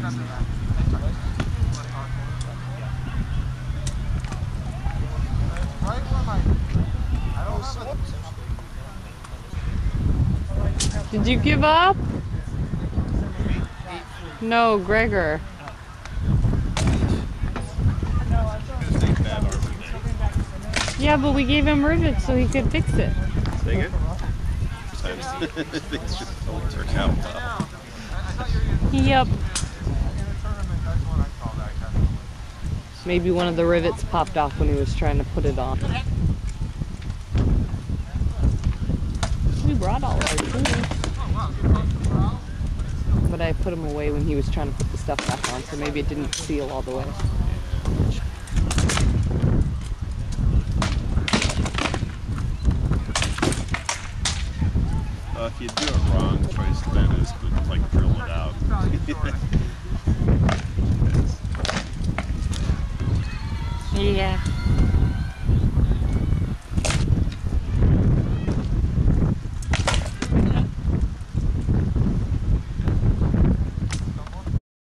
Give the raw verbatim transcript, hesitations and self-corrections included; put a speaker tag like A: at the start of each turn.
A: Did you give up? No, Gregor. Yeah, but we gave him rivets so he could fix it.
B: Take it? Sometimes things just don't work out well.
A: Yep. Maybe one of the rivets popped off when he was trying to put it on. We brought all our tools. But I put them away when he was trying to put the stuff back on, so maybe it didn't seal all the way.
B: Uh, if you do it wrong, the choice then is to like drill it out.
A: Yeah.